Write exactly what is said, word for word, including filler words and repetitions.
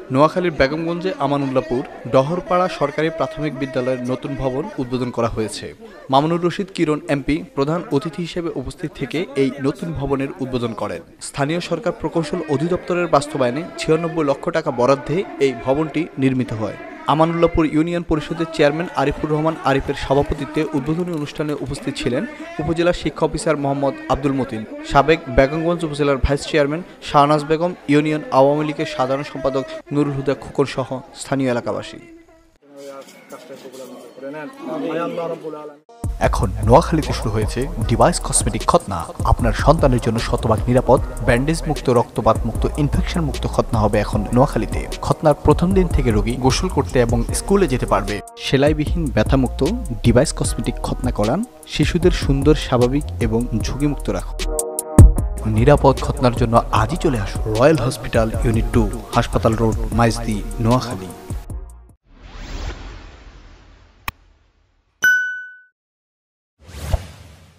নোয়াখালীর বেগমগঞ্জে আমানুল্লাহপুর ডহরপাড়া সরকারি প্রাথমিক বিদ্যালয়ের নতুন ভবন উদ্বোধন করা হয়েছে। মামুনুর রশিদ কিরণ এমপি প্রধান অতিথি হিসেবে উপস্থিত থেকে এই নতুন ভবনের উদ্বোধন করেন। স্থানীয় সরকার প্রকৌশল অধিদপ্তরের বাস্তবায়নে ছিয়ানব্বই লক্ষ টাকা বরাদ্দে এই ভবনটি নির্মিত হয়। আমানুল্লাহপুর ইউনিয়ন পরিষদের চেয়ারম্যান আরিফুর রহমান আরিফের সভাপতিত্বে উদ্বোধনী অনুষ্ঠানে উপস্থিত ছিলেন উপজেলা শিক্ষা অফিসার মোহাম্মদ আব্দুল মতিন, সাবেক বেগমগঞ্জ উপজেলার vice chairman Shahnaz Begum, union Awami লীগের সাধারণ সম্পাদক নুরুল হুদা খোকন সহ স্থানীয় এলাকাবাসী। এখন নোয়াখালীতে শুরু হয়েছে ডিভাইস কসমেটিক খতনা। আপনার সন্তানের জন্য শতভাগ নিরাপদ, ব্যান্ডেজ মুক্ত, রক্তপাত মুক্ত, ইনফেকশন মুক্ত খতনা হবে এখন নোয়াখালীতে। খতনার প্রথম দিন থেকে রোগী গোসল করতে এবং স্কুলে যেতে পারবে। সেলাইবিহীন ব্যথামুক্ত ডিভাইস কসমেটিক খতনা করান। শিশুদের সুন্দর, স্বাভাবিক এবং ঝুঁকিমুক্ত রাখুন। নিরাপদ খতনার জন্য আজই চলে আসুন রয়্যাল হসপিটাল ইউনিট টু, হাসপাতাল রোড, মাইজদি, নোয়াখালী।